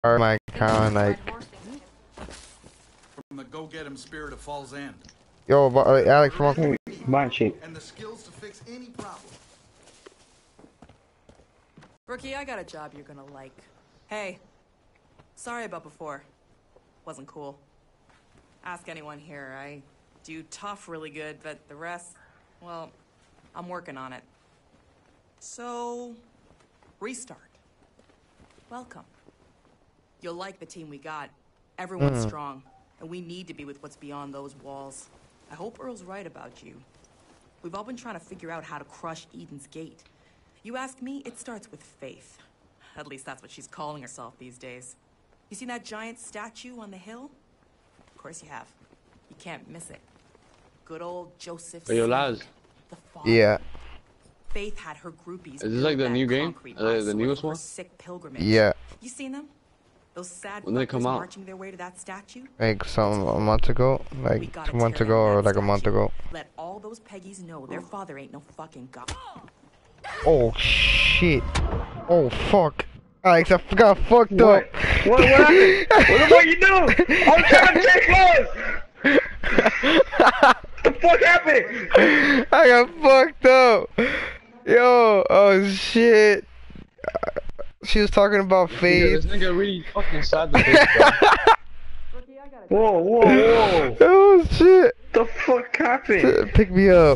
Or my account, like, from the go-get-'em spirit of Falls End. yo, Alex, come on. Mine shape. And the skills to fix any problem. Rookie, I got a job you're gonna like. Hey, sorry about before. Wasn't cool. Ask anyone here. I do tough really good, but the rest, well, I'm working on it. So, restart. Welcome. You'll like the team we got. Everyone's strong, and we need to be with what's beyond those walls. I hope Earl's right about you. We've all been trying to figure out how to crush Eden's Gate. You ask me, it starts with faith. At least that's what she's calling herself these days. You seen that giant statue on the hill? Of course you have. You can't miss it. Good old Joseph Hey, yo, Smith, Laz. the father. Yeah, Faith had her groupies. Is this like the build new that game? concrete The eyesore newest for her one? Sick pilgrimage. yeah. You seen them? Those sad When they come fuckers out? marching their way to that statue? Like a month ago, We like gotta 2 months tear ago, down or that like a month statue. ago. Let all those Peggies know their father ain't no fucking god. Oh shit! Oh fuck! Alex, I got fucked What? up. What happened? What the fuck you do? I'm trying to take close! What the fuck happened? I got fucked up. Yo, oh shit. She was talking about Yeah, faith. this nigga really fucking sad. The Whoa, whoa, whoa. Oh shit. What the fuck happened? Pick me up.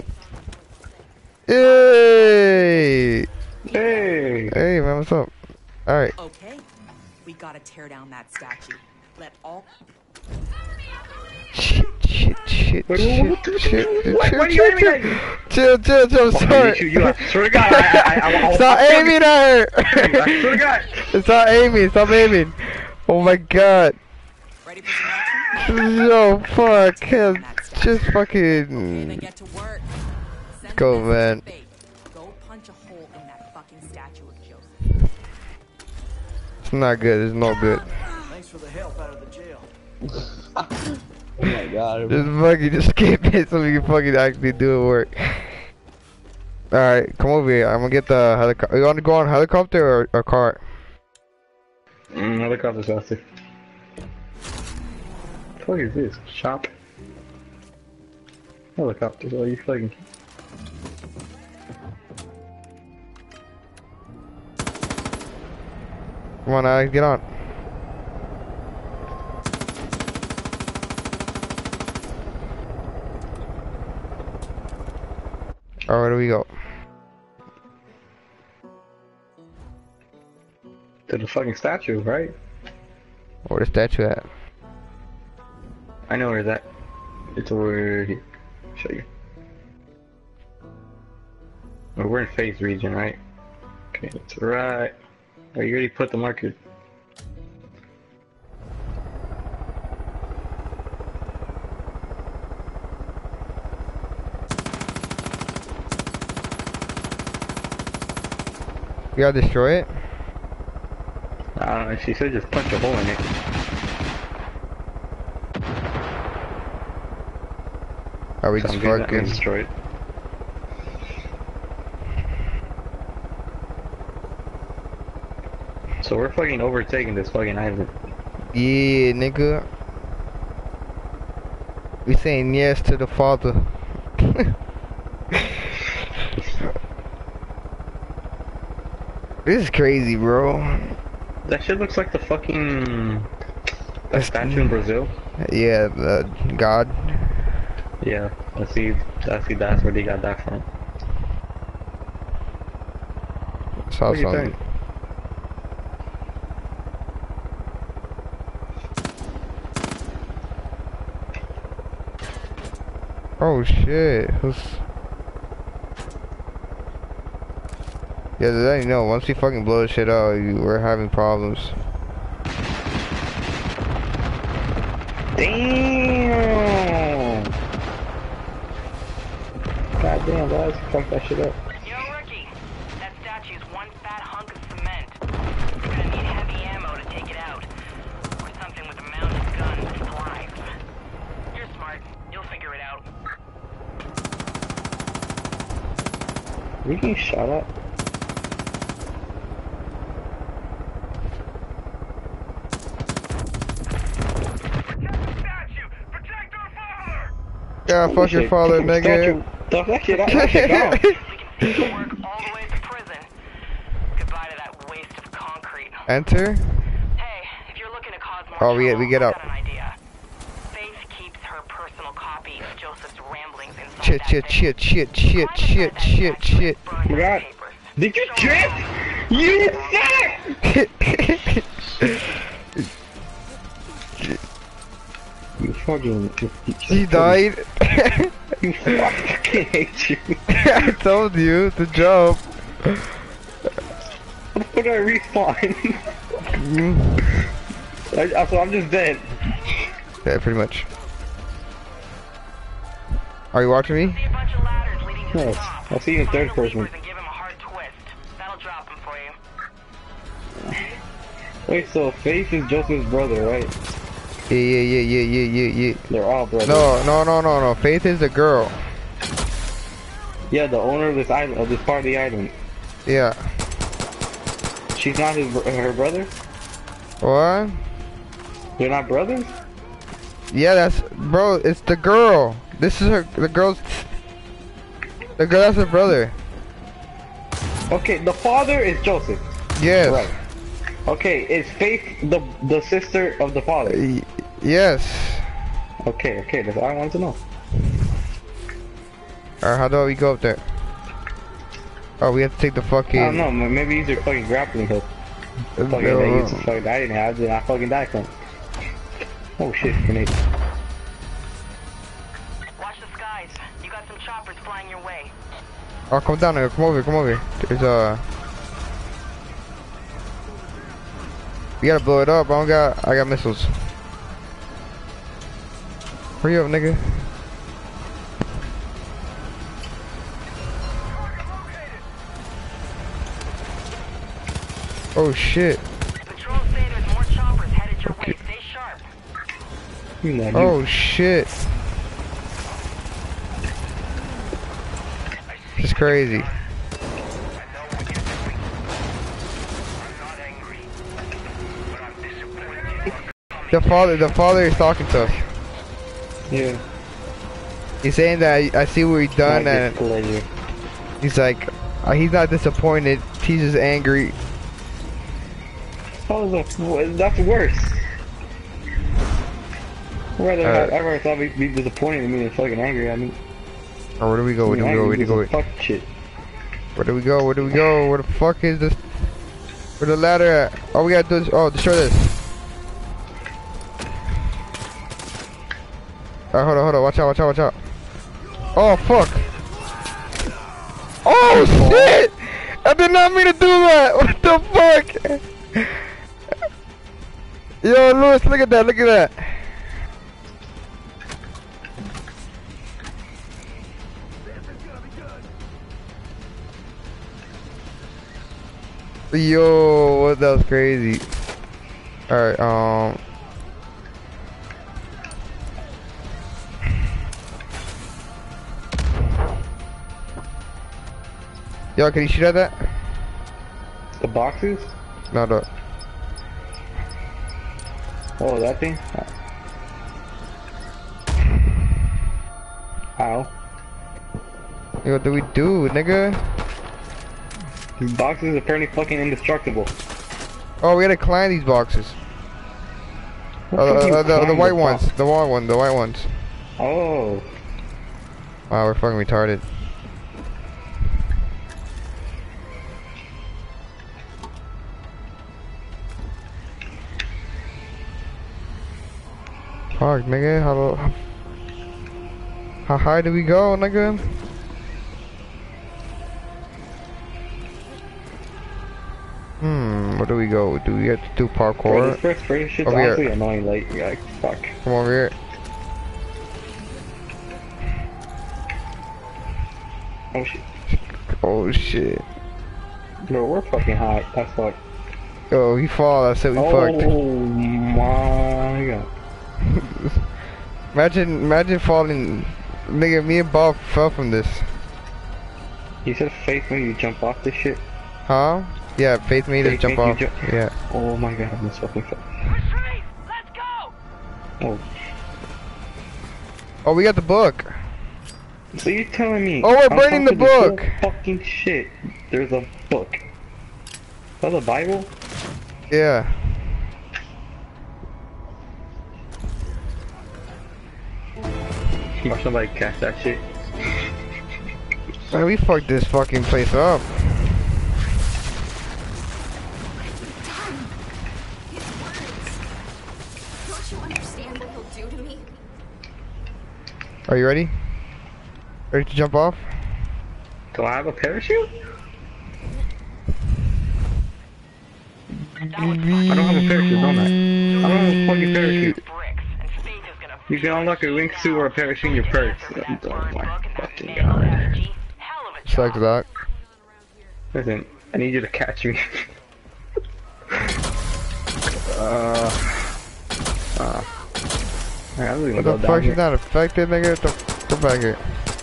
Yay! Hey. Hey man, what's up? Alright. Okay, we gotta tear down that statue. Let all... Shit. Why do you aim at me? Chill, I'm sorry. You swear to God, I Stop aiming at her! I swear to God. Stop aiming. Oh my god. Ready for some action? Yo, fuck. Just Okay, then fucking... get to work. Send Go, a message man. to Faith. Go punch a hole in that fucking statue of Joseph. It's not good, it's no good. Thanks for the help out of the jail. Oh my god. Just skip it so we can fucking actually do the work. Alright, come over here. I'm gonna get the helicopter. You wanna go on helicopter or car? Helicopter's faster. What the fuck is this? Shop? Helicopters, are you fucking... Come on, Alex, get on. Alright, where do we go? To the fucking statue, right? Where the statue at? I know where that. It's over here. Show you. Oh, we're in phase region, right? Okay, that's right. Oh, you already put the marker. You gotta destroy it? I don't know, she said just punch a hole in it. Are we So just I'm getting that fucking... and destroy it. So we're fucking overtaking this fucking island. Yeah, nigga. We saying yes to the father. This is crazy, bro. That shit looks like the fucking... that statue in Brazil. Yeah, God. Yeah, I see that's where they got that from. Saw What do you something. think? Oh shit. Yeah, let you know, once we fucking blow this shit out, we're having problems. Damn! God damn, guys, fuck that shit up. Yo, Rookie, that statue's one fat hunk of cement. You're gonna need heavy ammo to take it out. Or something with a mounted gun that flies. You're smart. You'll figure it out. We getting shot at? Yeah, fuck your Shit, father, stop nigga. Stop that shit out. That shit down. We can take your work all the way to prison. Goodbye to that waste of concrete. Enter. Hey, if you're looking to cause more Oh, we trouble, get I've out. got an idea. Faith keeps her personal copy of Joseph's ramblings inside Shit, that shit, thing. shit, shit, shit, shit, shit, shit. Oh my god. Did you trip? You suck! You fucking... He died. You fucking hate you. I told you to jump. How do I respawn? So I'm just dead. Yeah, pretty much. Are you watching me? See a bunch of ladders leading to the Yes, top. I'll see you in third Find the person. levers and give him a hard twist. That'll drop him for you. Wait, so Faith is Joseph's brother, right? Yeah. They're all brothers. No. Faith is a girl. Yeah, the owner of this island, of this part of the island. Yeah. She's not her brother? What? They're not brothers? Yeah, that's bro. It's the girl. This is the girl. That's her brother. Okay, the father is Joseph. Yes. Right. Okay, is Faith the sister of the father? Yes. Okay, that's all I wanted to know. Alright, how do we go up there? Oh, we have to take the fucking. I don't know, maybe these are fucking grappling hooks. Fucking they used to fucking, I didn't have it, I fucking died from it. Oh shit, grenade. Watch the skies. You got some choppers flying your way. Oh, come down here. Come over here. There's we gotta blow it up. I got missiles. Hurry up, nigga. Oh shit. Patrol say there's more choppers headed your way. Stay sharp. Oh shit. This is crazy. The father is talking to us. Yeah. He's saying that I see what he's done, and Pleasure. he's like, he's not disappointed. He's just angry. Oh, that's worse. I'd rather thought he'd be disappointed in me than fucking angry at me. Oh, where do we go? Where do we go? Where do we go? Fuck shit. Where do we go? Where do we go? Where the fuck is this? Where the ladder at? Oh, we gotta do this. Oh, destroy this. Alright, hold on. Watch out. Oh, fuck. Oh, shit! I did not mean to do that. What the fuck? Yo, Lewis, look at that. Yo, what? That was crazy. Alright, yo, can you shoot at that? The boxes? No. Oh, that thing? Ow. Yo, what do we do, nigga? These boxes are apparently fucking indestructible. Oh, we gotta climb these boxes. The white ones. The white ones. Oh. Wow, we're fucking retarded. Fuck, nigga, how high do we go, nigga? Where do we go? Do we have to do Bro, parkour? this first person shit's Over here. honestly annoying, like, you're like, fuck. Come over here. Oh shit. Oh shit. Bro, we're fucking hot, that's fuck. Oh, we fall, that's it, we fucked. Oh my god. Imagine falling. Nigga, me and Bob fell from this. You said Faith when you jump off this shit? Huh? Yeah, Faith made us Faith jump made you off. jump- Yeah. Oh my god, I'm fucking fuck. Retreat! Let's go! Oh. Oh, we got the book. So you're telling me? Oh, we're on burning top the of this whole book. Fucking shit. There's a book. Is that the Bible? Yeah. Watch somebody catch that shit. Man, we fucked this fucking place up. His words. Don't you understand what he'll do to me? Are you ready? Ready to jump off? Do I have a parachute? I don't have a parachute, don't I? I don't have a fucking parachute. You can unlock a wingsuit or a parachute in your purse. Oh my fucking god. Select that. Listen, I need you to catch me. Alright, I'm gonna What go the down fuck? She's here. not affected, nigga. Come back here.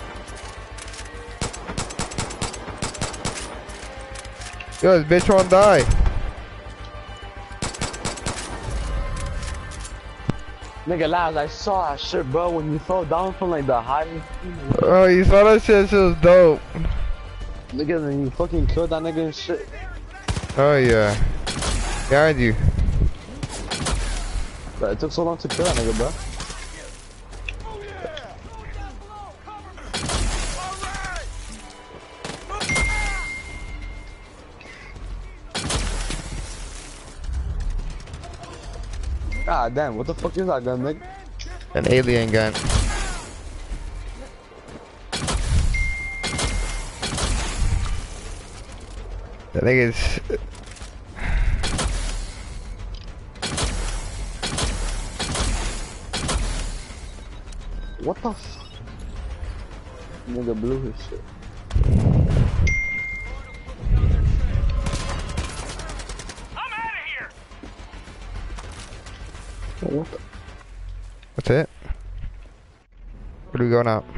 Yo, this bitch won't die. Nigga, Laz, I saw that shit, bro, when you fell down from like the height. Oh, you saw that shit? Shit was dope. Nigga, then you fucking killed that nigga and shit. Oh yeah. Behind you. But it took so long to kill that nigga, bro. God damn, what the fuck is that gun, nigga? An alien gun. That nigga's. What the f? Nigga blew his shit. What the? That's it. Where do we go now?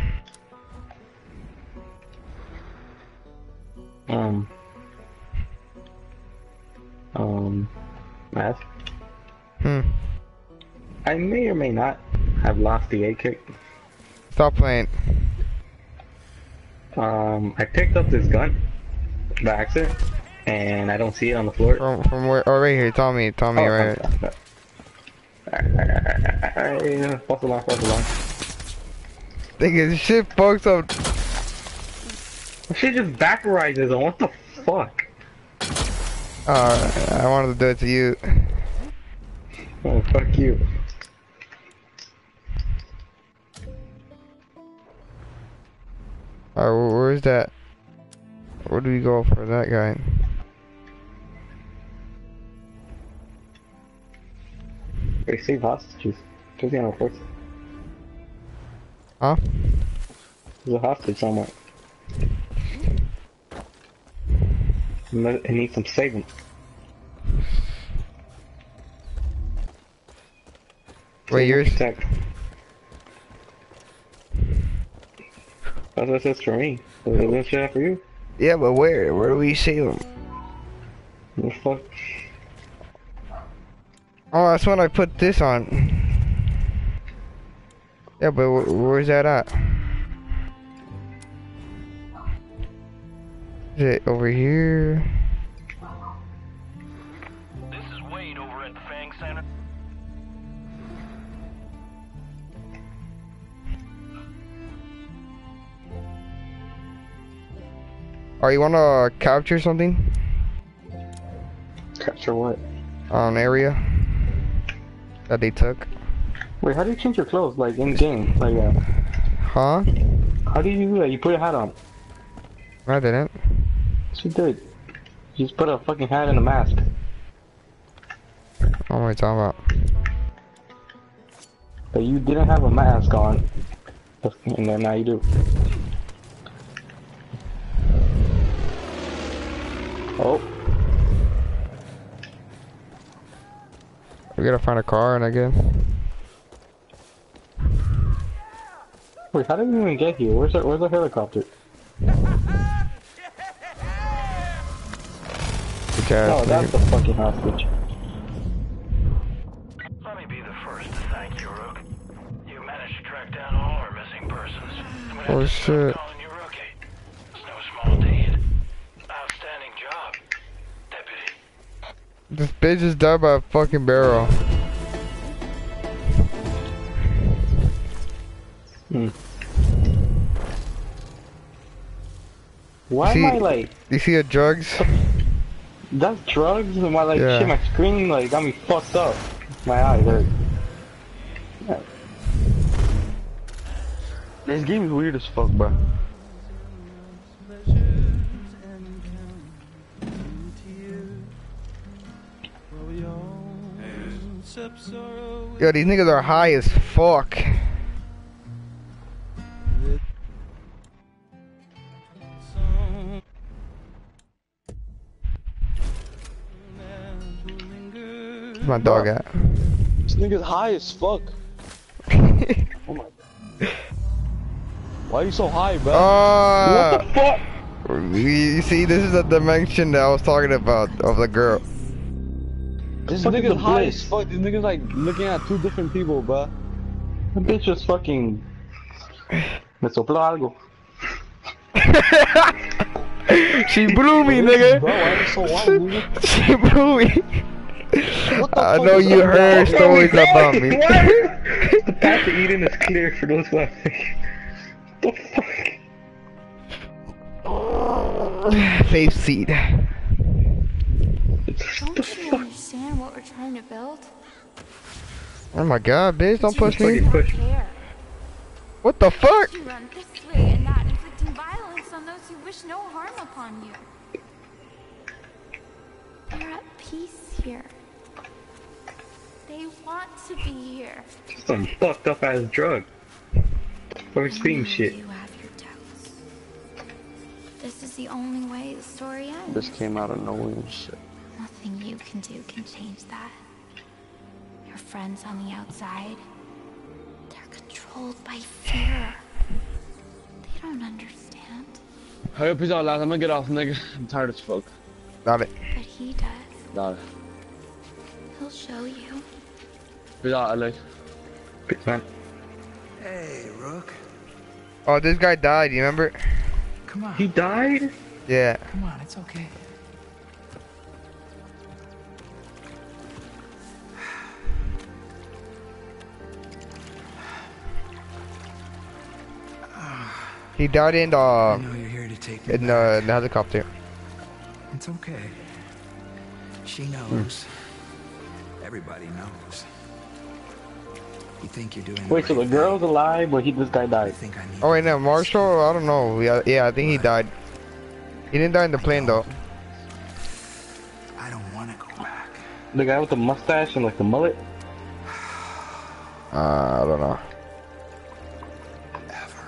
Math. Hmm. I may or may not have lost the A kick. Stop playing. I picked up this gun by accident, and I don't see it on the floor. From where? Oh, right here. Tommy, right here. Alright, false alarm, false alarm. Nigga, shit fucks up. Shit just vaporizes on, what the fuck? I wanted to do it to you. Oh, fuck you. Alright, where's that? Where do we go for that guy? They save hostages. There's no force. Huh? There's a hostage somewhere. It needs some saving. Wait, yours? Protect. That's what it says for me. Is that shit for you? Yeah, but where? Where do we save him? The fuck? Oh, that's when I put this on. Yeah, but where's that at? Is it over here? This is Wade over at the Fang Center. Oh, you wanna capture something? Capture what? An area that they took? Wait, how do you change your clothes, like, in game? Like, Huh? how do you do that? You put a hat on. I didn't. She did. You just put a fucking hat and a mask. What am I talking about? But you didn't have a mask on. And then now you do. Oh. We gotta find a car and again. Wait, how did we even get here? Where's the helicopter? Oh, that's the fucking hostage. Let me be the first to thank you, Rook. You managed to track down all our missing persons. I'm gonna Oh, have to start shit. calling you Rookie. It's no small deed. Outstanding job, deputy. This bitch just died by a fucking barrel. Why See- am I like? You see the drugs? That's drugs? Am I like Yeah. shit? My screen like got me fucked up. My eye hurt. This game is weird as fuck, bro. Yo, these niggas are high as fuck. Where's my dog at? This nigga's high as fuck. Oh my. Why are you so high, bro? What the fuck? You see, this is the dimension that I was talking about of the girl. This fuck is nigga's the high bliss? as fuck. This nigga's like looking at two different people, bro. The bitch just fucking. Me sopló algo. She blew me, nigga. Bro, why are you so wild, nigga? She blew me. What the I fuck know is you that, bro? heard stories about me. The path to Eden is clear for those who have faith. The fuck? Faith seed. Don't you understand what we're trying to build? Oh my god, bitch, don't push me. Fucking push. Care. What the fuck? You run this way and that, inflicting violence on those who wish no harm upon you. They're at peace here. They want to be here. Some fucked up ass drug. Or scream shit. You have your doubts. This is the only way the story ends. This came out of nowhere and shit. Nothing you can do can change that. Your friends on the outside, they're controlled by fear. They don't understand, Hurry up, peace out, lads. I'm gonna get off, nigga. I'm tired as fuck. Got it. but he does. Got it. He'll show you. Peace out, LA. Bitch, man. Hey, Rook. Oh, this guy died, you remember? Come on. He died? Yeah. Come on, it's okay. He died in I the know you're here to take me in back. the helicopter. It's okay. She knows. Everybody knows. You think you're doing Wait, so the girl's alive, but this guy I died. think I need Oh wait, to no, do Marshall. I don't know. Yeah, I think he died. He didn't die in the plane though. this. I don't want to go back. The guy with the mustache and like the mullet? I don't know. Ever.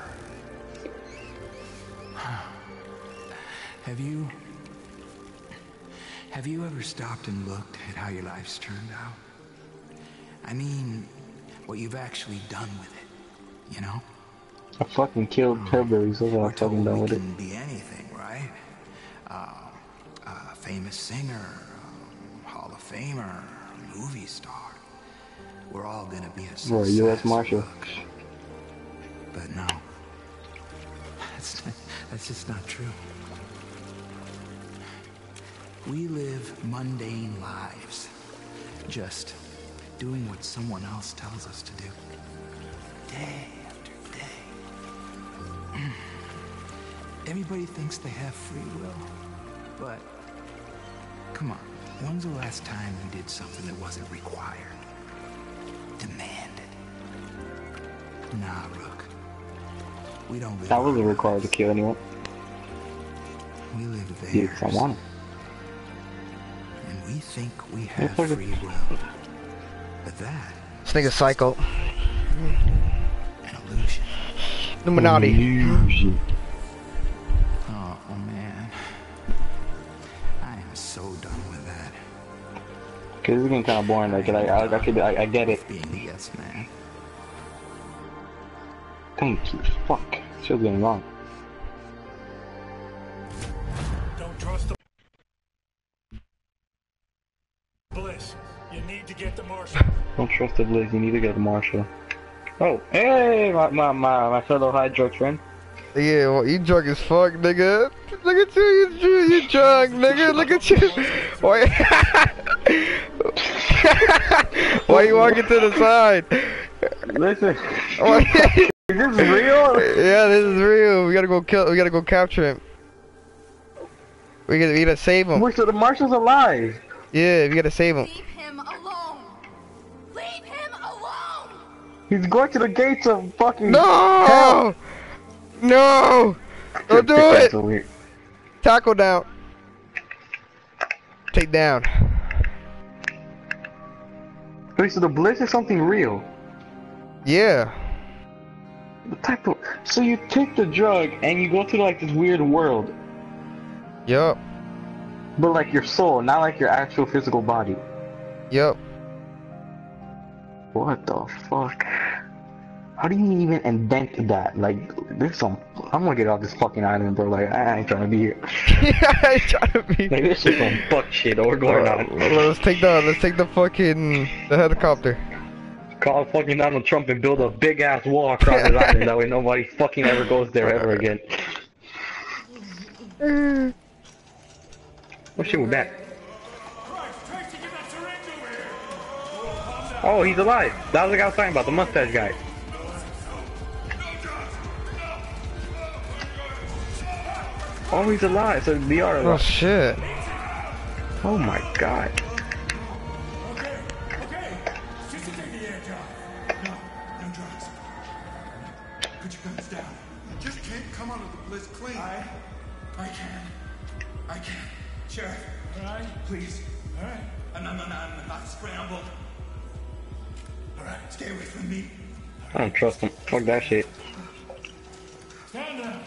Have you ever stopped and looked at how your life's turned out? I mean, what you've actually done with it, you know? I fucking killed Tilbury, so I'm We're fucking told done we with it. can be anything, right? A famous singer, Hall of Famer, movie star. We're all gonna be a Bro, success. U.S. Marshal. Look. But no, that's just not true. We live mundane lives, just doing what someone else tells us to do, day after day. Everybody thinks they have free will, but come on, when's the last time you did something that wasn't required? Demanded? Nah, Rook. We don't live That wasn't our required to lives. kill anyone. We live theirs. Yes, I want it. And we think we have fuck is- free will. But that This nigga's psycho. an illusion. Illuminati. Illusion. Oh man. I am so done with that. Cause it's getting kind of boring. Like, I get it. Being the yes man. Thank you. Fuck. Shit's getting wrong. Don't trust the Bliss. You need to get the marshal. Don't trust the Blizz. You need to get the Marshal. Oh, hey, my fellow high drug friend. Yeah, well, you drunk as fuck, nigga. Look at you drunk, nigga. Look at you. Why? Why you walking to the side? Listen, Why? is this real? Yeah, this is real. We gotta go kill. We gotta go capture him. We gotta save him. Wait, so the marshal's alive? Yeah, we gotta save him. Leave him alone! Leave him alone! He's going to the gates of fucking. No! No! Don't do it! So weird. Tackle down. Take down. Wait, so the bliss is something real? Yeah. What type of? So you take the drug and you go to like this weird world, Yup. but like your soul, not like your actual physical body. Yup. What the fuck? How do you even invent that? Like, there's some. I'm gonna get off this fucking island, bro. Like, I ain't trying to be here. I ain't trying to be. Like, this is some fuck shit or going on. Let's take the fucking the helicopter. Call fucking Donald Trump and build a big ass wall across this island. That way nobody fucking ever goes there ever again. Oh shit, we're back. Oh, he's alive. That was the guy I was talking about, the mustache guy. Oh, he's alive. So they are Oh alive. shit. Oh my god. Okay. Just to take the air job. No drugs. Put your guns down. You just can't come out of the bliss clean. I can. Sheriff. Alright? Please. Alright. I'm not scrambled. Alright, stay away from me. I don't trust him. Fuck that shit. Stand down.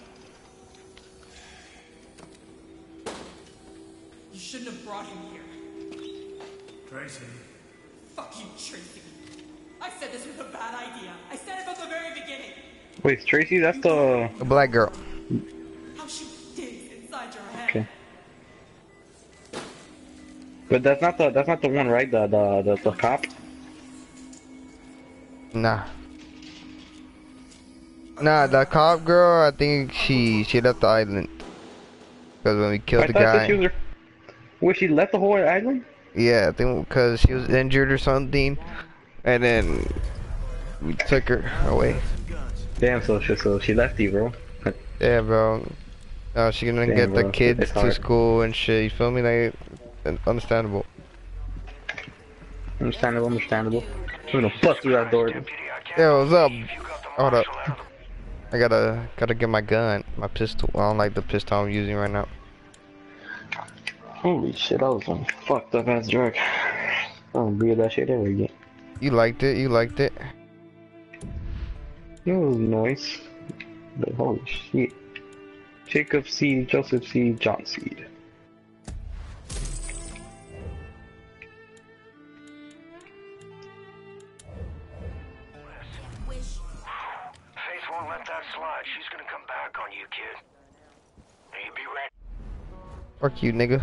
You shouldn't have brought him here. Tracy. Fuck you, Tracy. I said this was a bad idea. I said it from the very beginning. Wait, Tracy, that's the. A black girl. How she digs inside your head. Okay. But that's not the one, right? The cop. Nah. Nah, the cop girl, I think she left the island. Because when we killed I the thought that she guy. was. Wait, she left the whole island? Yeah, I think because she was injured or something. And then we took her away. Damn, so she left you, bro. Yeah, bro. Now she gonna Damn, get the bro. kids It's to hard. school and shit. You feel me? Like, understandable. Understandable. I'm gonna bust through that door. Yeah, what's up? Hold up. I gotta get my gun, my pistol. I don't like the pistol I'm using right now. Holy shit, that was some fucked up ass drug. I don't breathe that shit ever again. You liked it? You liked it? It was nice. But holy shit. Jacob Seed, Joseph Seed, John Seed. Faith won't let that slide. She's gonna come back on you, kid. Now you be ready. Fuck you, nigga.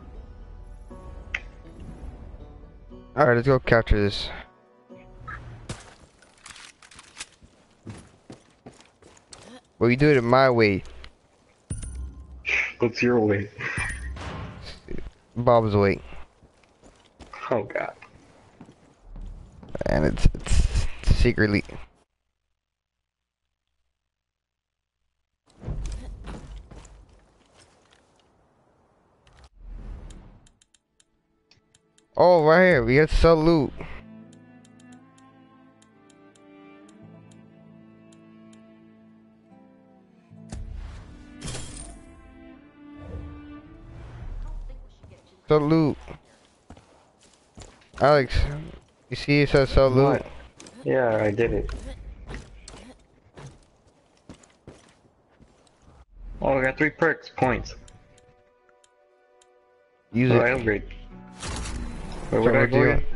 Alright, let's go capture this. Well, you do it my way. What's your way? Bob's way. Oh god. And it's secretly. Oh, right here. We got sell loot. Sell loot. Alex, you see it says sell loot? What? Yeah, I did it. Oh, I got 3 perks, points. Use So I it. upgrade. Where do I go again?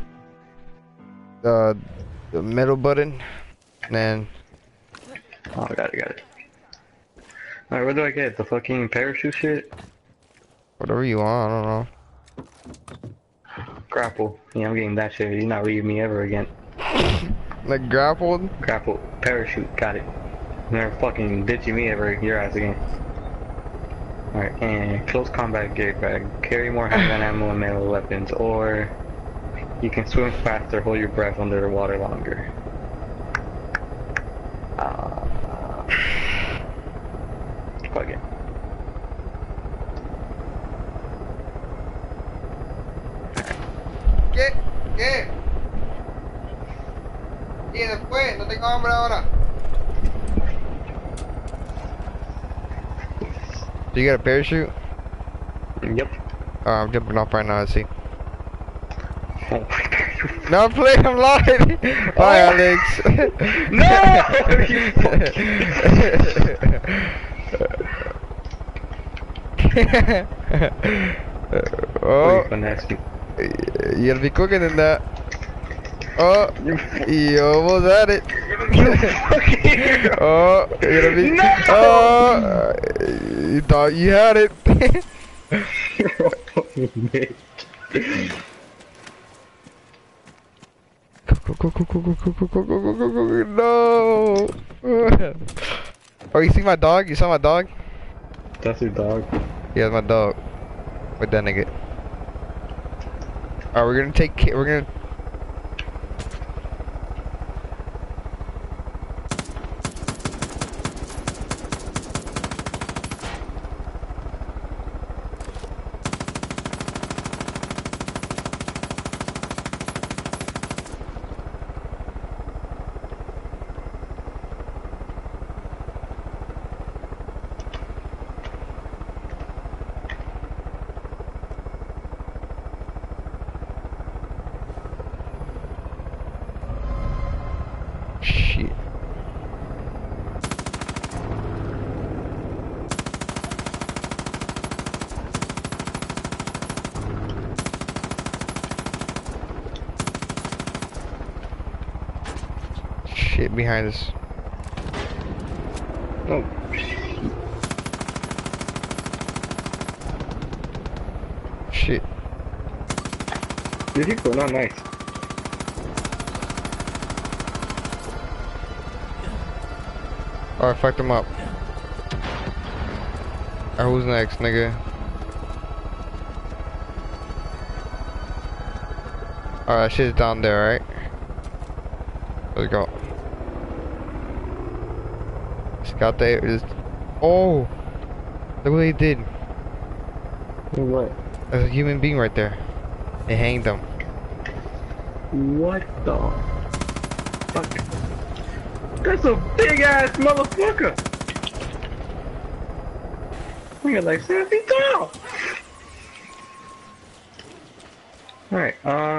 The middle button, and then Oh, I got it. Alright, where do I get the fucking parachute shit? whatever you want. I don't know. Grapple. Yeah, I'm getting that shit. You're not leaving me ever again. Like grappled? Grapple. Parachute. Got it. They're fucking ditching me ever your ass again. Alright, and close combat gear bag. Carry more handgun ammo and melee weapons, or you can swim faster, hold your breath under the water longer. Fuck it. ¿Qué? Y después, no tengo hambre ahora. Do you got a parachute? Yep. I'm jumping off right now, let's see. Oh my god. No, I'm playing, I'm lying. Bye, Alex. Oh, you gotta be quicker than that. Oh, you almost had it. Oh, you gotta be. No! Oh, you thought you had it. Go. No. Oh, you see my dog? You saw my dog? That's your dog. Yeah, that's my dog. With that nigga. Alright, we're gonna take. We're gonna. Shit. Shit behind us. Oh, Shit. these people are not nice. Alright, fuck them up. Alright, who's next, nigga? Alright, shit's down there, right? Let's go. Scout the. Oh! Look what he did. What? There's a human being right there. They hanged him. What the fuck? That's a big ass motherfucker! I got like 7 feet tall! Alright,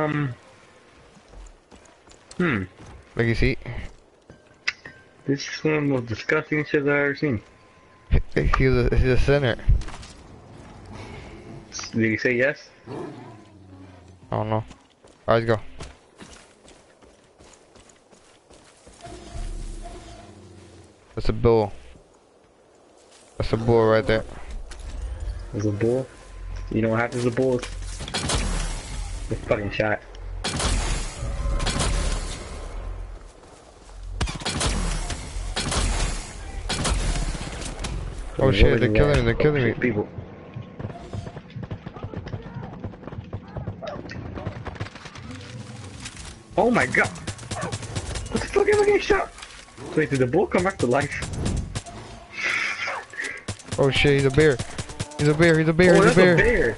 Look, you see? this is one of the most disgusting shit I've ever seen. He's a sinner. Did he say yes? I don't know. Alright, let's go. That's a bull. That's a bull right there. There's a bull? You know what happens to bulls? They're fucking shot. Oh shit, they're killing me. People. Oh my god! What the fuck am I getting shot? Wait, did the bull come back to life? Oh shit, he's a bear. He's a bear, Oh, he's a that's bear. a bear!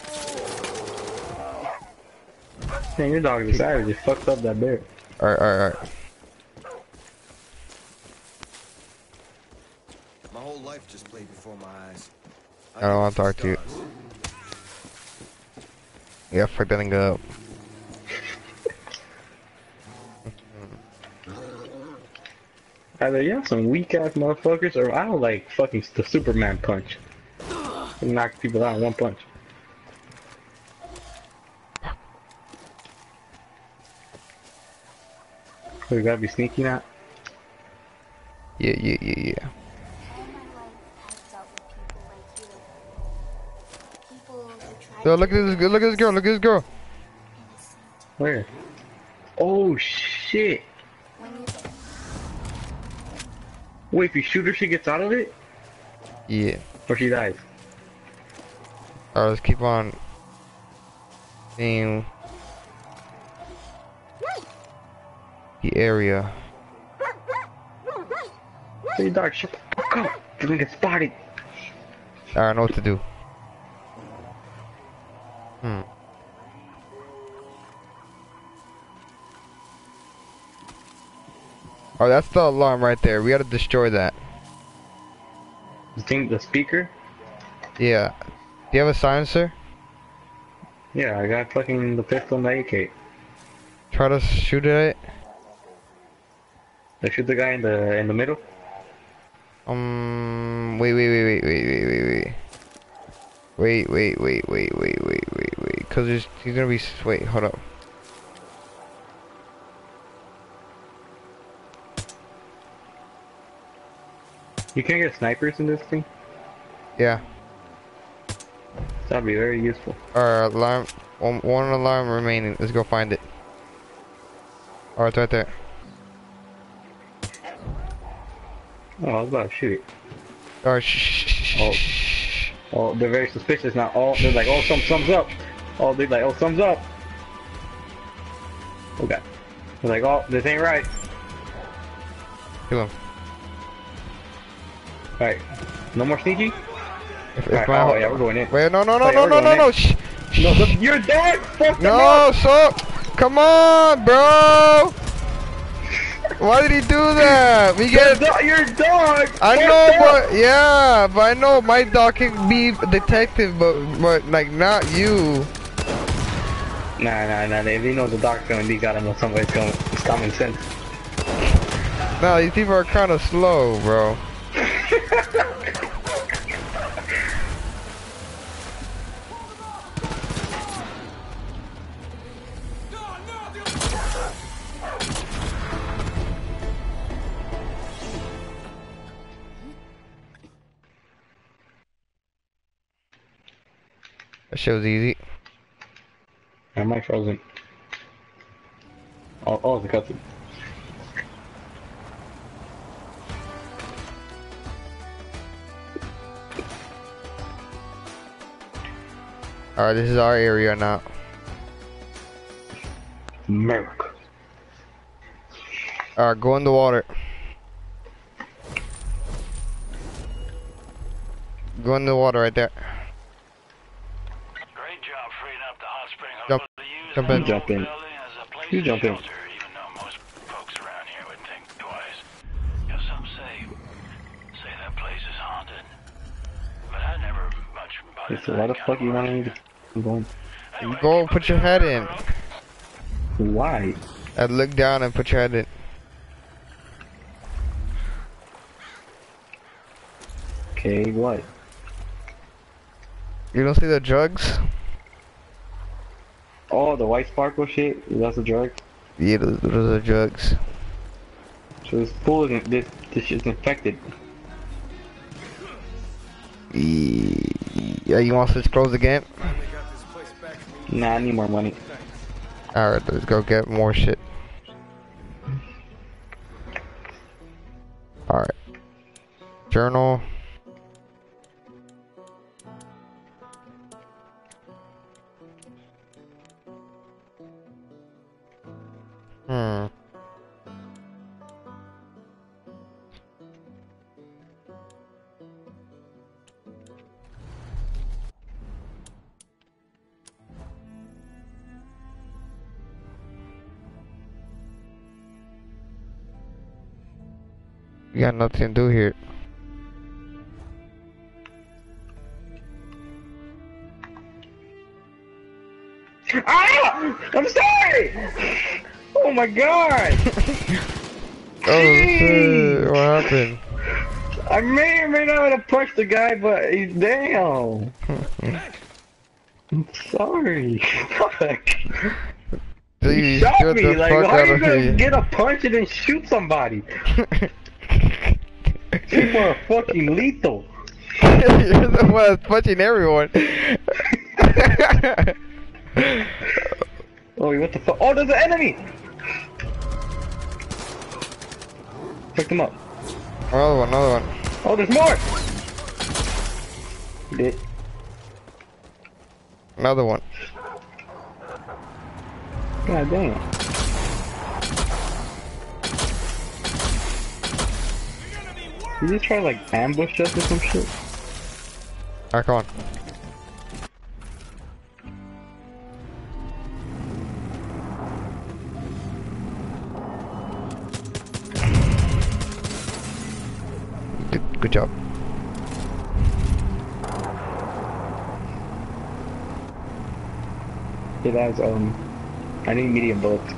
Man, your dog is savage. You fucked up that bear. Alright. My whole life just played before my eyes. I don't want to talk to you. Yeah, fuck that thing up. Either you have some weak ass motherfuckers, or I don't like fucking the Superman punch. Knock people out in one punch. So we gotta be sneaky now. Yeah. All my life, I've dealt with people like you. People who try Yo, look at this girl, innocent. Where? Oh shit. shit. Wait, if you shoot her, she gets out of it? Yeah. Or she dies? Alright, let's keep on seeing the area. Hey, dog, shut the fuck up. You're gonna get spotted. Alright, I know what to do. Oh, that's the alarm right there. We gotta destroy that. The speaker? Yeah. Do you have a silencer? Yeah, I got fucking the pistol and the AK. Try to shoot at it. Let's shoot the guy in the middle. Wait. Cause he's gonna be, wait, hold up. You can't get snipers in this thing? Yeah. That'd be very useful. Alright, alarm, one alarm remaining. Let's go find it. Alright, it's right there. Oh, I was about to shoot it. Alright, shh. Oh, they're very suspicious now. Oh, they're like, oh, thumbs up. Oh, they're like, oh, thumbs up. Okay. They're like, oh, this ain't right. Kill him. Alright. No more sneaky? If oh, yeah, we're going in. Wait, no. Shh. No, you're dead! Fuck them No, up. so, come on, bro! Why did he do that? We get your dog! I know, but, yeah, but I know my dog can be detective, but like, not you. Nah. If he knows the dog's going, he gotta know somebody's going. It's common sense. No, these people are kind of slow, bro. That shit was easy. Am I frozen? Oh, the cutscene. Alright, this is our area now. Merc. Alright, go in the water. Go in the water right there. Great job freeing up the hot spring. Jump in. Jump in. You jump in. Even though most folks around here would think twice. You know, some say that place is haunted. But I never much about So why the fuck you want me to go? You go put your head in. Why? And look down and put your head in. Okay, what? You don't see the drugs? Oh, the white sparkle shit? That's a drug? Yeah, those are drugs. So this pool isn't, this shit's infected. Yeah, you want to switch clothes again? Nah, I need more money. Alright, let's go get more shit. Alright. Journal. We got nothing to do here. Ah! I'm sorry! Oh my god! Oh shit, what happened? I may or may not have punched the guy, but he's down. I'm sorry. Fuck. Dude, You shot shut me, the like, fuck how are out you of gonna here. get a punch and then shoot somebody? People are fucking lethal. You're the one that's punching everyone. Oh, what the fuck? Oh, there's an enemy! picked him up. Another one, another one. Oh, there's more! Did. Another one. God damn. You just try to like ambush us or some shit? Alright, come on. Good job. Hey guys, I need medium bullets.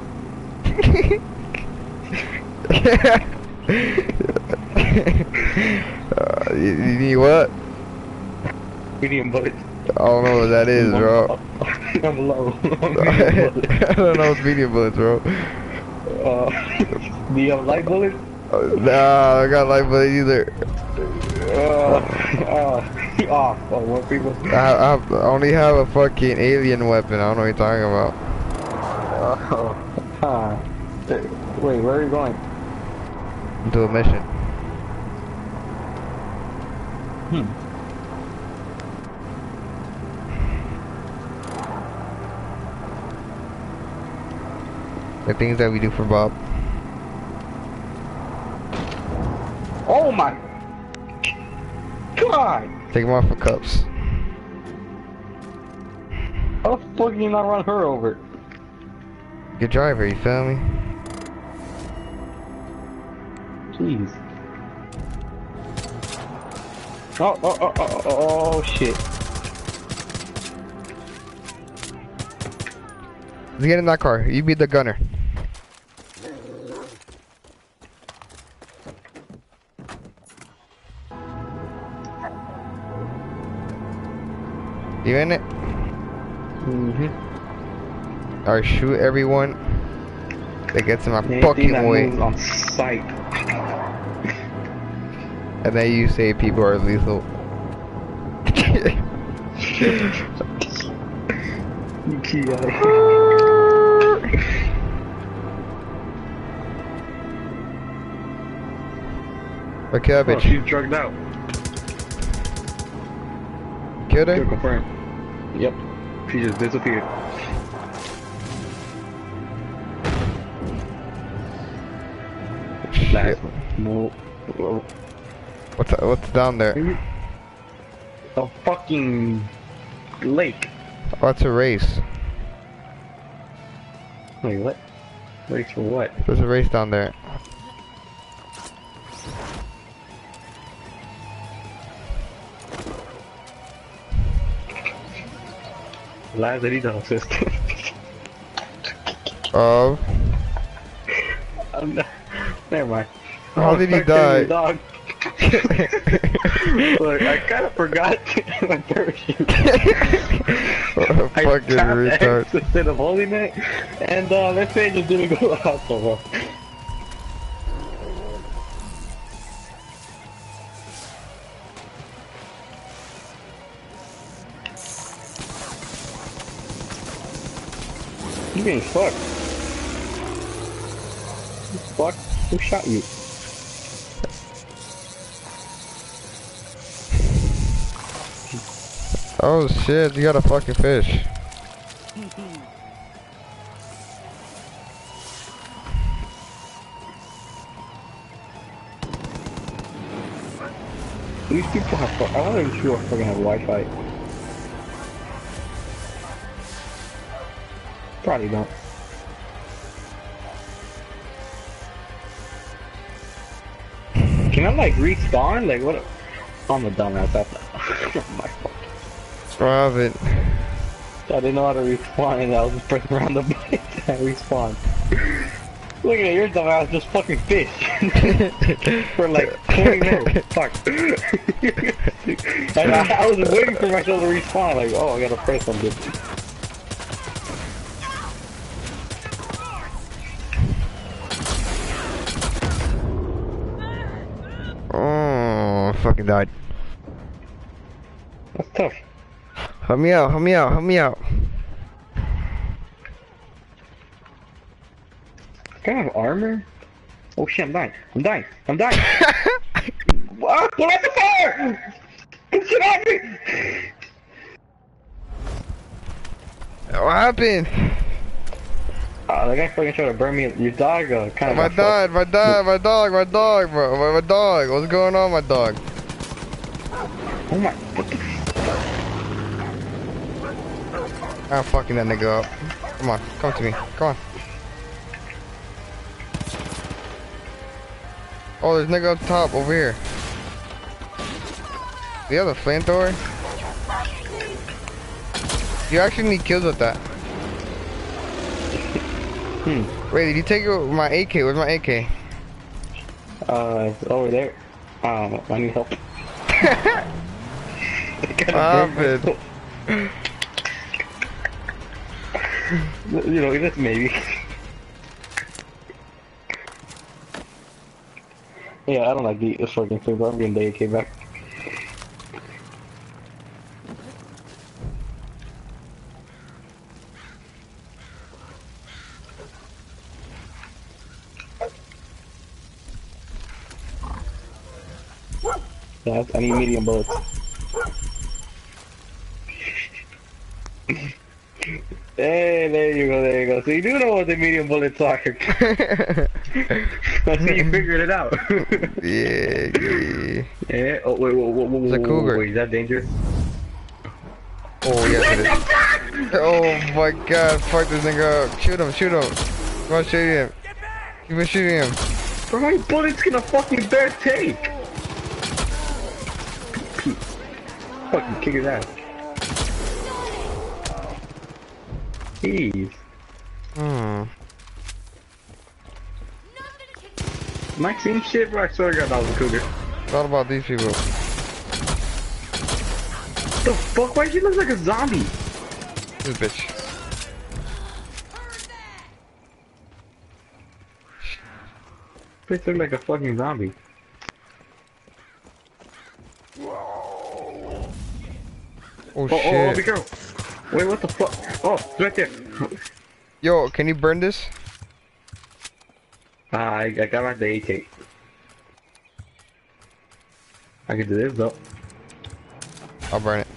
You need what? Medium bullets. I don't know what that is, bro. I'm low. I don't know what's medium bullets, bro. Do you have light bullets? Nah, I got light bullets either. More people. I only have a fucking alien weapon. I don't know what you're talking about. Wait, where are you going? Do a mission. The things that we do for Bob. Oh my God! Take him off for cups. How the fuck can you not run her over? Good driver, you feel me? Jeez. Oh shit. Let's get in that car. You be the gunner. You in it? Mm-hmm. Alright, shoot everyone that gets in my Anything fucking that way. moves on sight. And then you say people are lethal. You key out. Okay, Oh, bitch. she's drugged out. Killed Kill her? confirmed. Yep. She just disappeared. Shit. Whoa. What's down there? A fucking lake. What's a race? Wait, what? Race for what? There's a race down there. Lazarito system. Of? Never mind. How did he die? Dog. Look, I kind of forgot my parachute. I Fucking tapped retard. X instead of holding it, and that thing just didn't go out so well. You getting fucked. Fuck? Who shot you? Oh shit, you got a fucking fish. These people have I wonder if these people fucking have Wi-Fi. Probably don't. Can I like respawn? Like what? I'm a dumbass. That's my fault. Grab it. I didn't know how to respawn and I was just pressing around the button and respawn. Look at it, your dumbass just fucking fish for like 20 minutes. Fuck. And I was waiting for myself to respawn. Like, oh, I gotta press something. Oh, fucking died. That's tough. Help me out, help me out, help me out. Kind of armor? Oh shit, I'm dying. I'm dying. I'm dying. What? Pull out the fire! Get shit off me! What happened? That guy fucking tried to burn me. Your dog kind of. My dog, bro. My dog. What's going on, my dog? Oh my. What the I'm fucking that nigga up. Come on, come to me. Come on. Oh, there's a nigga up top over here. Do you have a flamethrower? You actually need kills with that. Wait, did you take my AK? Where's my AK? It's over there. I need help. Stop. You know, just maybe. Yeah, I don't like the fucking thing, but I'm getting the AK back. Yeah, I need medium bullets. Hey, there you go, there you go. So you do know what the medium bullets are. I see you figured it out. Yeah. Yeah. Oh, wait. It's a cougar. Wait, is that dangerous? Oh, yes it is. Oh my god, fuck this nigga up. Shoot him. Come on, shoot him. Keep on shooting him. Bro, how many bullets can a fucking bear take? Fucking kick his ass. Jeez. Am I seeing shit, bro? I swear to God, that was a cougar. What about these people? The fuck? Why does she look like a zombie? This bitch. Bitch look like a fucking zombie. Oh shit. Oh, be careful. Wait, what the fuck? Oh, it's right there. Yo, can you burn this? I got out the AK. I can do this though. I'll burn it.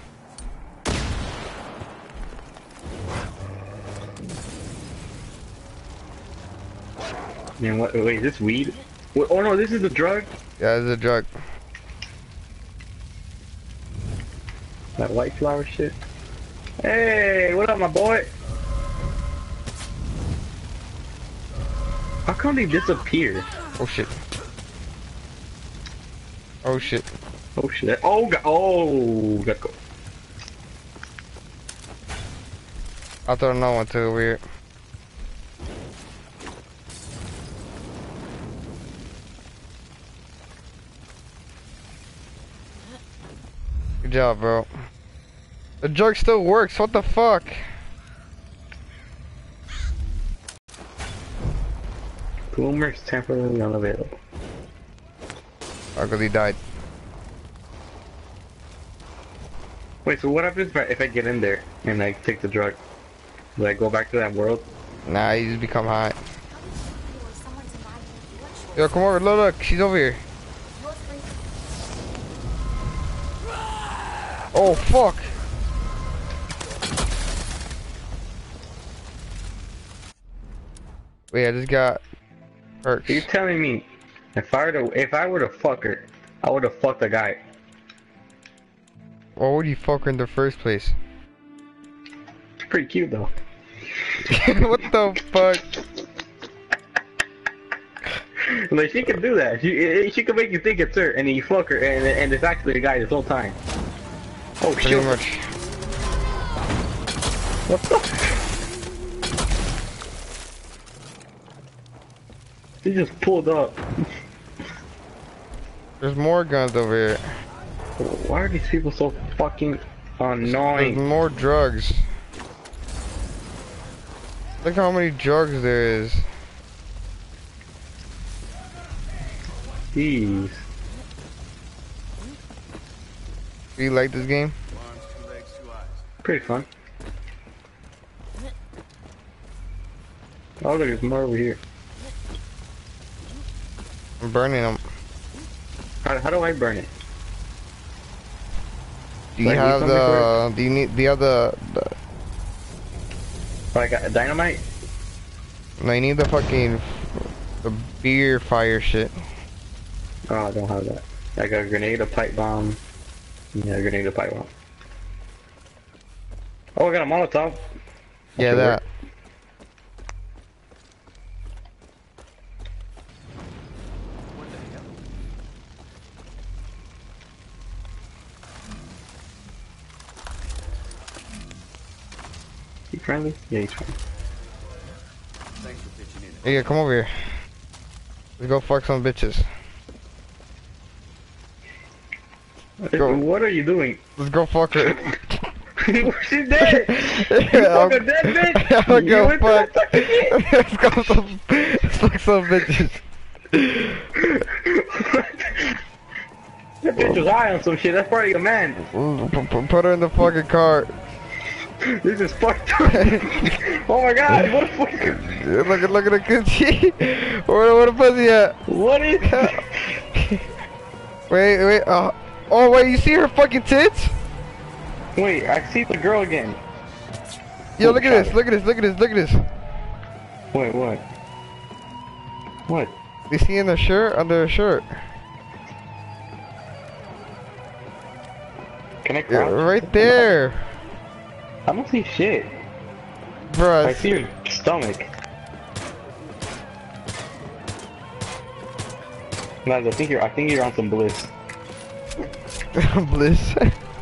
Man, what? Wait, is this weed? Wait, oh no, this is a drug? Yeah, this is a drug. That white flower shit. Hey, what up, my boy? How come they disappear? Oh shit. Oh shit. Oh shit. Oh, gotta go. I'll throw another one too, over here. Good job, bro. The drug still works, what the fuck? Boomer's temporarily unavailable. Oh, cause he died. Wait, so what happens if I get in there and I take the drug? Do I go back to that world? Nah, he just become high. Yo, come over, look, she's over here. Oh, fuck. Wait, I just got perks. Are you telling me if I were to fuck her, I would have fucked a guy? Why would you fuck her in the first place? It's pretty cute though. What the fuck? Like she can do that. She can make you think it's her, and then you fuck her, and it's actually a guy this whole time. Oh Pretty shit! much. What the? He just pulled up. There's more guns over here. Why are these people so fucking There's annoying? more drugs. Look how many drugs there is. Jeez. Do you like this game? Pretty fun. Oh look, there's more over here. I'm burning them. How do I burn it? Do you Like, have something for the? Do you need? Do you have the? Like dynamite? No, you need the fucking the beer fire shit. Oh, I don't have that. I got a grenade, a pipe bomb. Yeah, a grenade, a pipe bomb. Oh, I got a Molotov. Yeah, should that. work. He friendly? Yeah, he's friendly. Thanks for pitching in. Yeah, come over here. Let's go fuck some bitches. Go. What are you doing? Let's go fuck her. She's dead! You I'm- fuck a dead bitch! I'll You go went to fuck. the fucking Let's go let's fuck some bitches. That bitch was high on some shit, that's part of your man. Put her in the fucking car. This is fucked up. Oh my god, what the fuck? Look at the coochie. Where the pussy at? What is Wait. Oh wait, you see her fucking tits? Wait, I see the girl again. Yo, look at this. Look at this. Wait, what? What? You see in the shirt? Under her shirt. Can I Yeah, crouch? right there. I don't see shit. Bruh. I see your stomach. Guys, I think you're on some bliss. Bliss.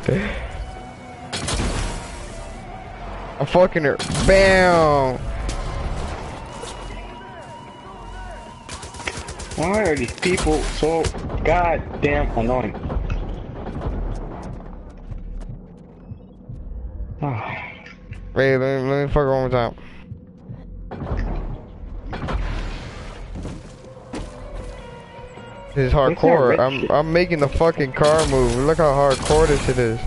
I'm fucking her. Bam! Why are these people so goddamn annoying? Wait, let me fuck her one more time. This is hardcore. I'm making the fucking car move. Look how hardcore this shit is.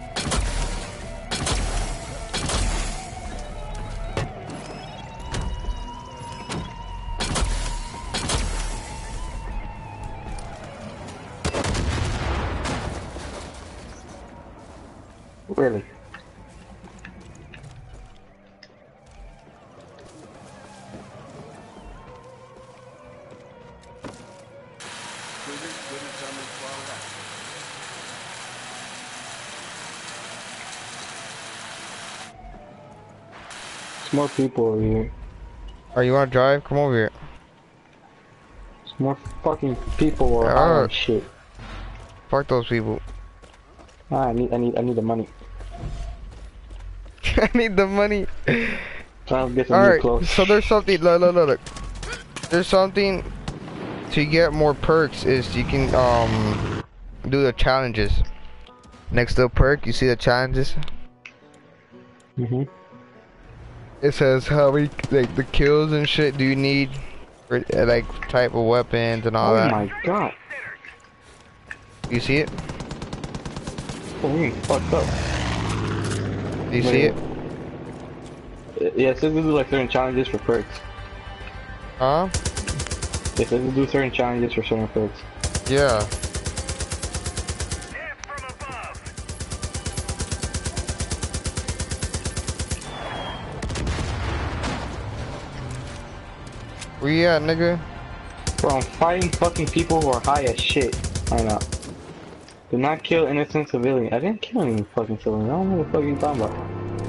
Really? There's more people over here. Oh, you wanna drive? Come over here. There's more fucking people or Ah. shit. Fuck those people. I need the money. I need the money. Trying to get some new Alright, clothes. so there's something, look. There's something to get more perks is you can, do the challenges. Next to the perk, you see the challenges? Mhm. It says how many, like, the kills and shit do you need for, like, type of weapons and all Oh that. my god. You see it? Oh, you fucked up. Do you see it? Yeah, it says to do like certain challenges for perks. Huh? It says to do certain challenges for certain perks. Yeah. Where you at, nigga? Bro, I'm fighting fucking people who are high as shit right now. Do not kill innocent civilians. I didn't kill any fucking civilians. I don't know what the fuck you talking about.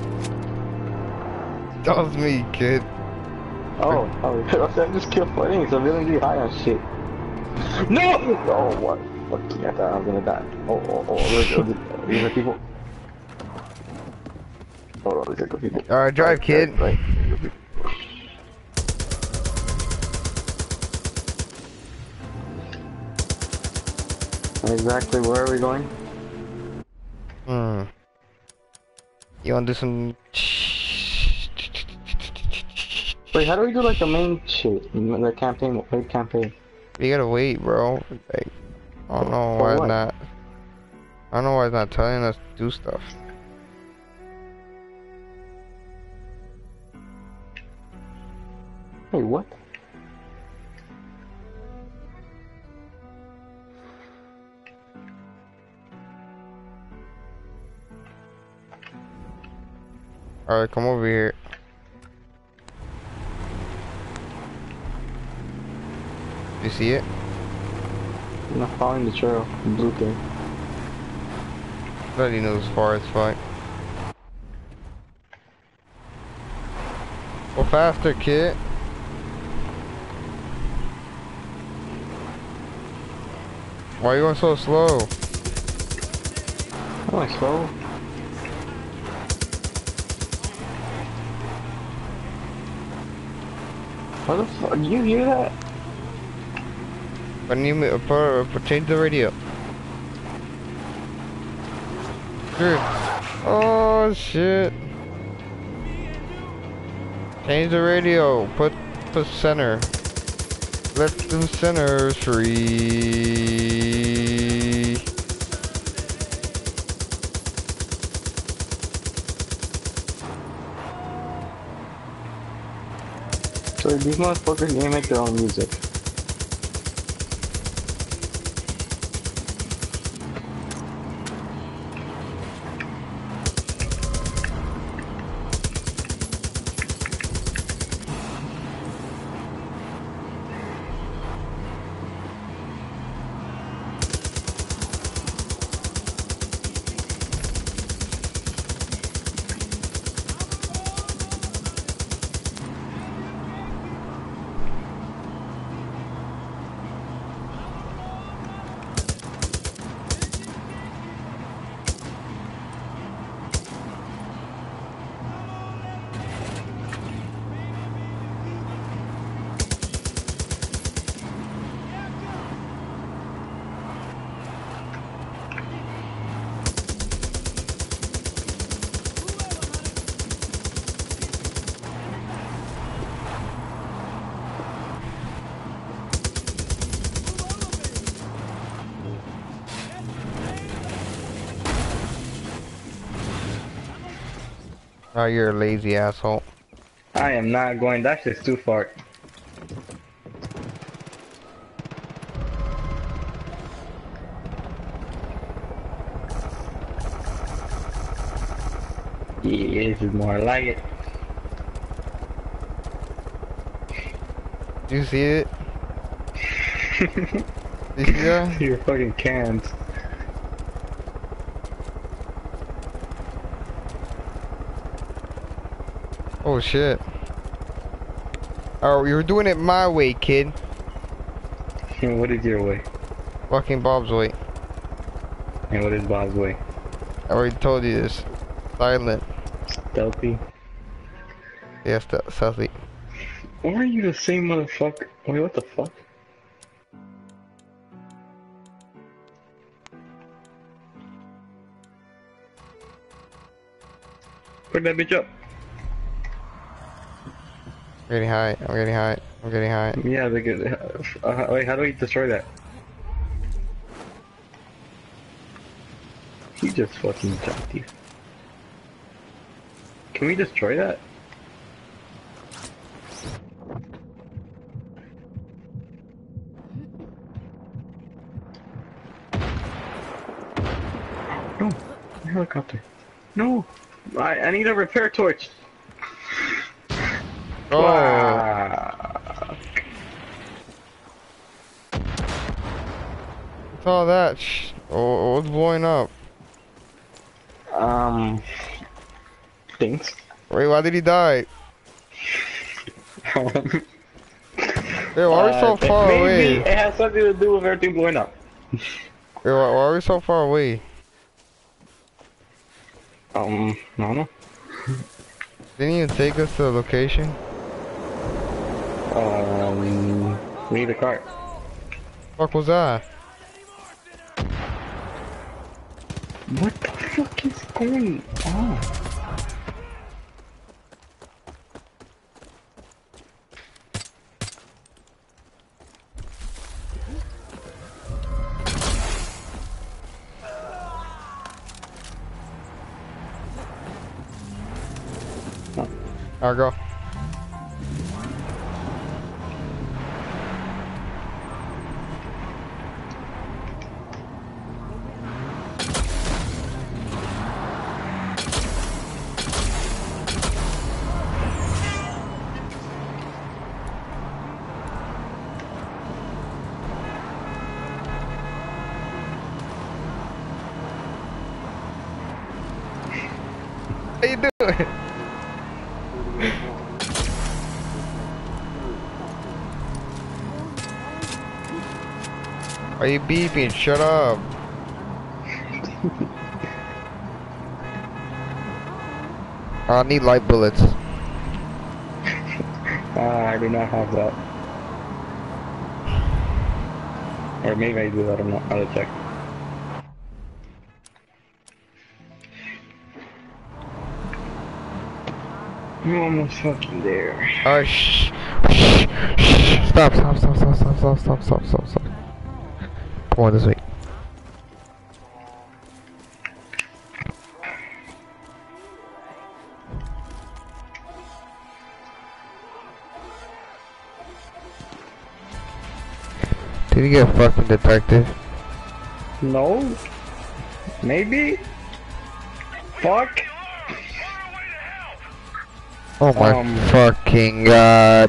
That was me, kid. Oh, I just killed fucking civilians. You high on shit. No! Oh, what? Fuck yeah, I thought I was gonna die. Oh, these are people. Oh, these are good people. Alright, drive, kid. Right. Exactly, where are we going? You wanna do some... Wait, how do we do like the main shit? The campaign, the paid campaign? You gotta wait, bro. Like, I don't know For why it's what? not... I don't know why it's not telling us to do stuff. Hey, what? Alright, come over here. You see it? I'm not following the trail. The blue thing. But he knows as far as fuck. Go faster, kid. Why are you going so slow? Oh, I slow. What the fuck? Did you hear that? But you change the radio. Sure. Oh shit. Change the radio. Put center. Let them sinners free. So these motherfuckers can't make their own music. Oh, you're a lazy asshole. I am not going. That shit's too far. Yeah, this is more like it. Do you see it? You see that? Your fucking cans. Oh shit. Oh, you were doing it my way, kid. What is your way? Fucking Bob's way. And what is Bob's way? I already told you this. Silent. Stealthy. Yes, stealthy. Why are you the same motherfucker? Wait, what the fuck? Put that bitch up. I'm getting high. I'm getting high. I'm getting high. Yeah, they get. Wait, how do we destroy that? He just fucking jumped you. Can we destroy that? No, the helicopter. No, I need a repair torch. Oh. Wow. What's all that? Oh, what's blowing up? Things. Wait, why did he die? Wait, why are we so far maybe away? it has something to do with everything blowing up. Wait, why are we so far away? I don't know. Didn't he even take us to the location? We need a cart. Fuck was that? What the fuck is going on? Alright, go. doing? Are you beeping? Shut up. I need light bullets. I do not have that. Or maybe I do, I don't know. I'll check. I'm almost fucking there. Oh, shh. Shh. Shh. Stop. Come on, this way. Did you get a fucking detective? No? Maybe? Fuck? Oh my fucking god.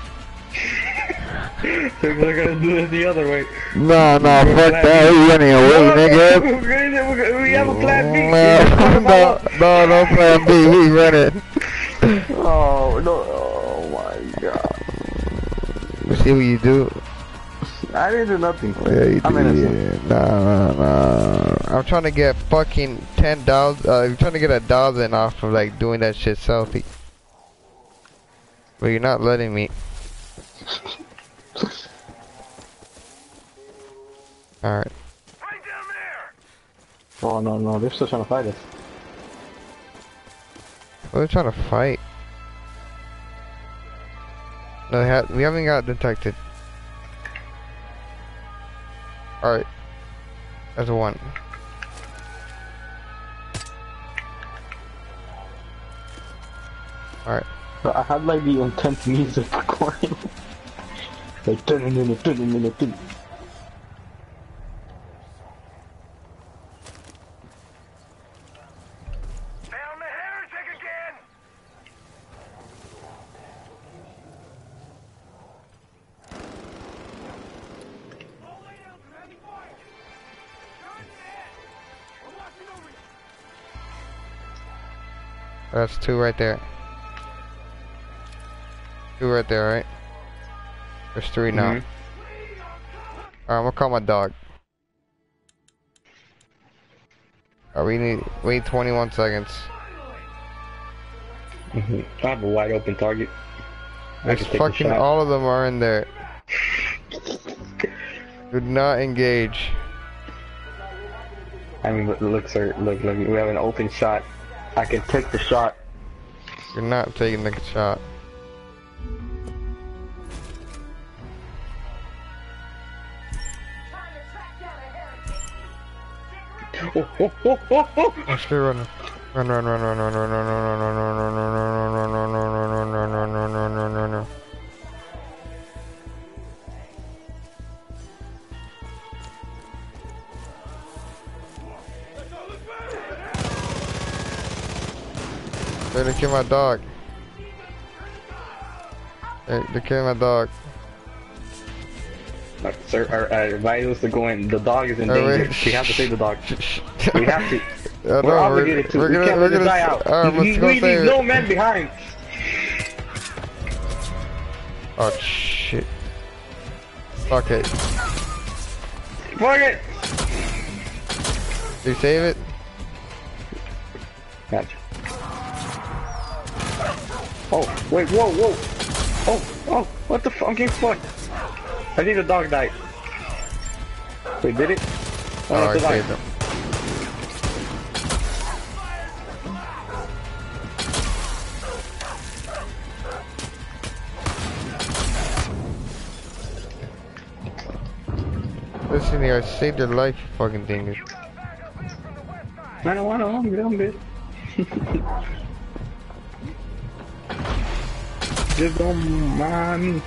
We're gonna do it the other way. No, fuck that. We're running away, nigga. We have a plan B. No plan B. We running. Oh, no. Oh my god. You see what you do? I didn't do nothing. Yeah, you I'm innocent. Yeah. Nah. I'm trying to get fucking 10,000. I'm trying to get 1,000 off of like doing that shit selfie. But you're not letting me. Alright. Right down there! Oh, no. They're still trying to fight us. Well, they're trying to fight. No, we haven't got detected. Alright. That's one. Alright. But I had like the intense music going. Like turning. Found the heretic again! That's two right there. Two right there, right? There's three now. Alright, I'm gonna call my dog. Alright, we need 21 seconds. I have a wide open target. There's fucking all of them are in there. Do not engage. I mean, look, sir. Look. We have an open shot. I can take the shot. You're not taking the shot. Oh. Stay running. Run. They killed my dog. They killed my dog. Sir, our advice is to go in. The dog is in danger. We have to save the dog. We have to. We're obligated to. We can't let it die out. We leave no man behind. Oh shit. Fuck it. Fuck it. Did you save it? Gotcha. Oh, wait, whoa. Oh, what the fuck? I'm getting fucked. I think the dog died. Wait, did it? Oh, I saved him. Listen here, I saved your life, you fucking dingus. I don't want to, I'm good. Just don't mind me.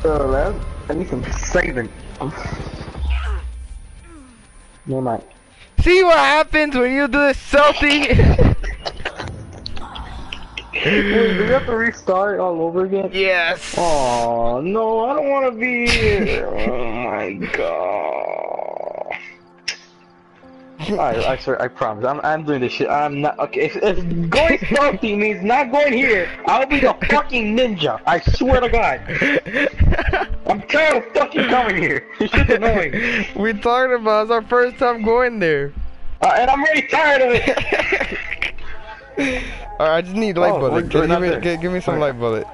Man, I need some saving. No, mind. See what happens when you do this stealthy? Wait, do we have to restart all over again? Yes. Oh no, I don't want to be here. Oh my god. I swear, I promise, I'm doing this shit. I'm not okay. If going stealthy means not going here, I'll be the fucking ninja. I swear to God. I'm tired of fucking coming here. This shit's annoying. We talked about it's our first time going there. And I'm really tired of it. Alright, I just need light bullet. we're not there. Give me some light bullet.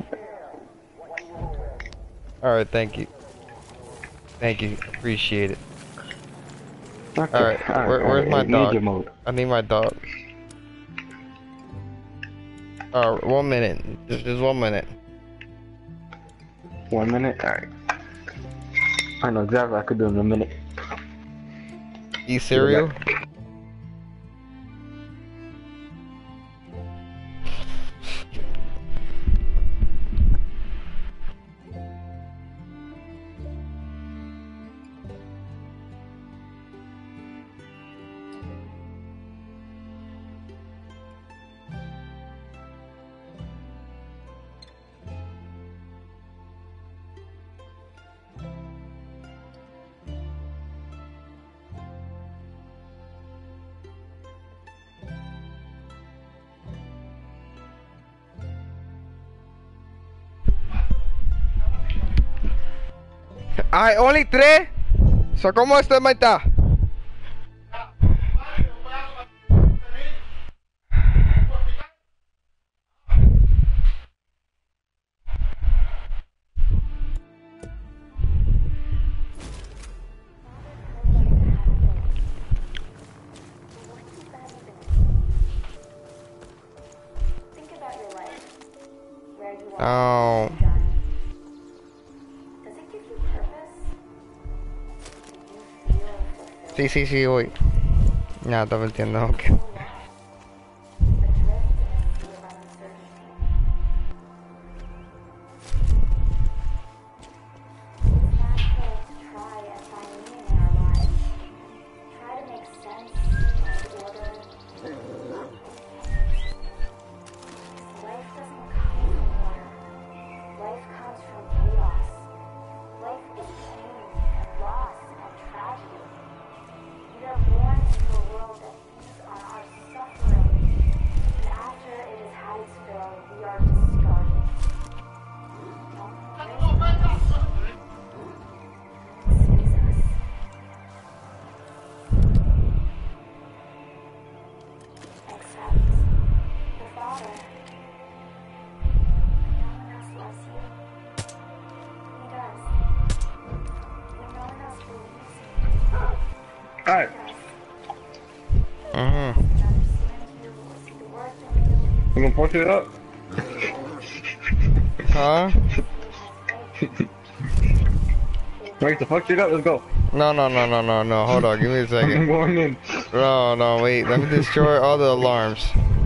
Alright, thank you. Thank you. Appreciate it. Okay, Alright, where's my dog? Ninja mode. I need my dog. 1 minute. Just 1 minute. 1 minute? Alright. I know exactly what I could do in a minute. Eat cereal? Ay, only 3? So, ¿cómo este está? Oh. Sí, voy. Ya, estaba entiendo, ok. Alright. You gonna push it up? Huh? Ready to fuck shit up? Let's go. No. Hold on, give me a I'm second. going in. No, wait. Let me destroy all the alarms.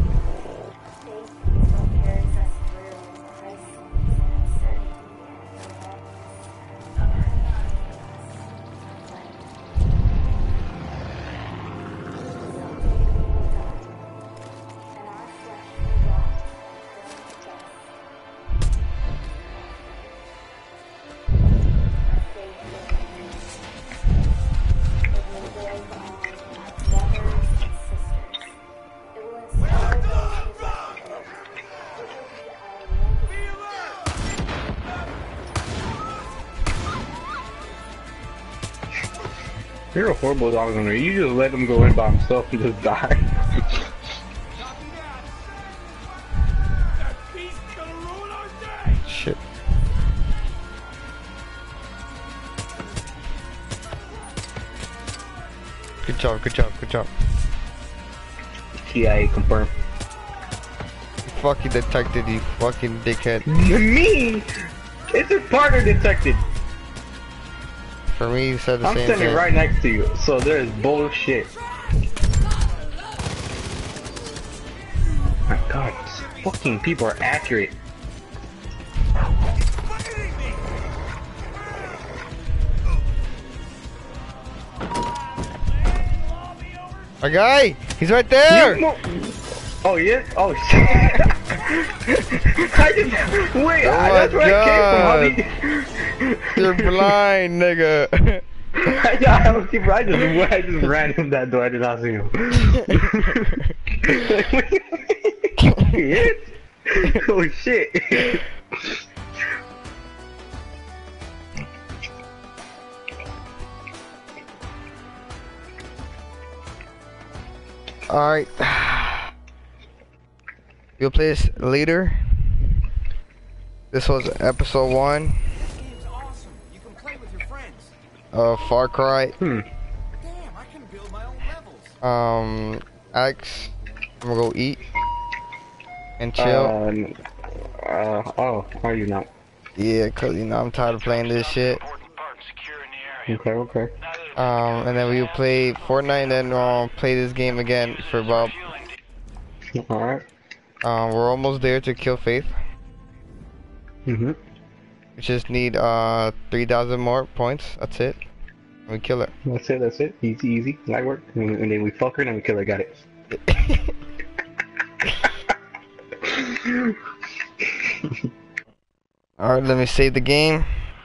You're a horrible dog owner. You just let him go in by himself and just die. Shit. Good job. TIA confirmed. Fucking detected, you fucking dickhead. Me? It's a partner detected. For me, you said the I'm same standing thing. right next to you, so there's bullshit. My god, these fucking people are accurate. A guy! He's right there! Oh yeah? Oh shit! Wait, that's where I came from, homie. You're blind, nigga. I just ran him that door. I did not see him. Yes? Oh shit! Alright. We'll play this later. This was episode 1 of Far Cry. Alex, I'm gonna go eat and chill. Oh, are you not? Yeah, cause you know I'm tired of playing this shit. Okay. And then we'll play Fortnite and then play this game again for Bob. Alright. We're almost there to kill Faith. We just need 3,000 more points. That's it. We kill her. That's it. Easy. Light work. And then we fuck her and then we kill her. Got it. Alright, let me save the game.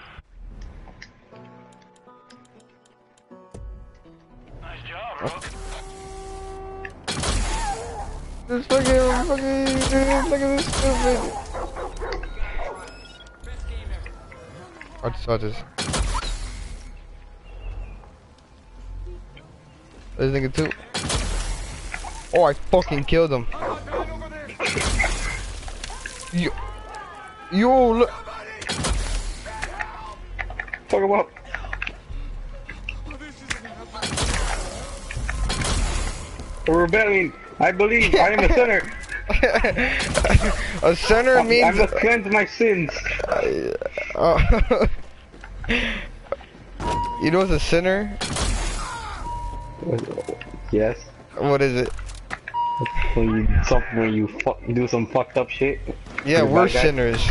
This fucking, look at this stupid. I just saw this. This nigga too. Oh, I fucking killed him. Yo, look. Fuck him up. We're rebelling. I believe I am a sinner. A sinner means I must cleanse my sins. You know what's a sinner? Yes. What is it? When you do some fucked up shit. Yeah, we're sinners.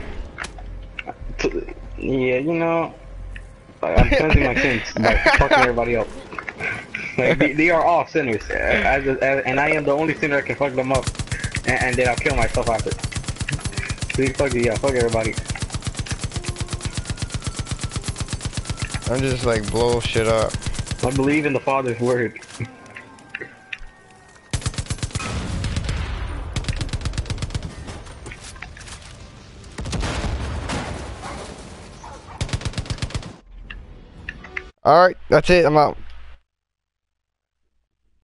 Yeah, you know, I'm cleansing my sins by fucking everybody up. Like, they are all sinners, and I am the only sinner that can fuck them up, and then I'll kill myself after. Fuck everybody. I'm just like blow shit up. I believe in the Father's word. Alright, that's it, I'm out.